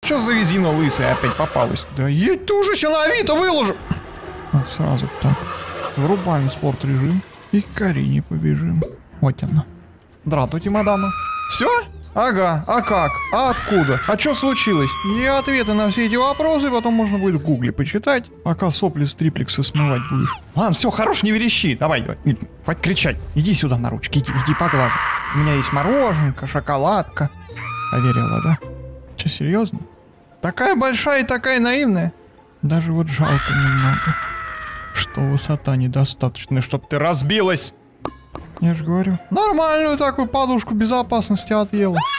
Что за резина лысая опять попалась? Да едь ты уже, сейчас на Авито выложу. Вот сразу так. Врубаем спорт режим. И к Карине побежим. Вот она. Здравствуйте, мадама. Все? Ага, а как? А откуда? А что случилось? И ответы на все эти вопросы потом можно будет в гугле почитать, пока сопли с триплекса смывать будешь. Ладно, все, хорош, не верещи. Давай, хватит кричать. Иди сюда на ручки, иди поглажу. У меня есть мороженка, шоколадка. Поверила, да? Че, серьезно? Такая большая и такая наивная. Даже вот жалко немного, что высота недостаточная, чтоб ты разбилась. Я же говорю, нормальную такую подушку безопасности отъела.